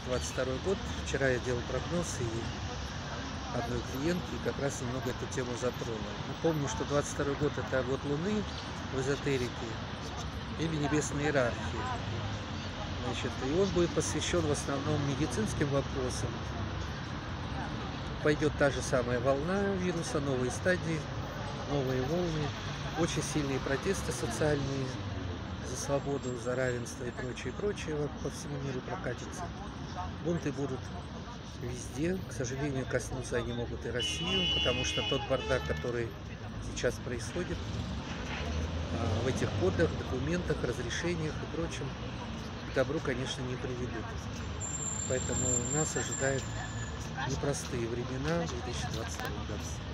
2022 год. Вчера я делал прогноз и одной клиентке, и как раз немного эту тему затронул. Напомню, что 22 год — это год Луны в эзотерике или небесной иерархии. Значит, и он будет посвящен в основном медицинским вопросам. Пойдет та же самая волна вируса, новые стадии, новые волны, очень сильные протесты социальные за свободу, за равенство и прочее по всему миру прокатится. Бунты будут везде. К сожалению, коснуться они могут и Россию, потому что тот бардак, который сейчас происходит в этих кодах, документах, разрешениях и прочем, к добру, конечно, не приведут. Поэтому нас ожидают непростые времена в 2022 году.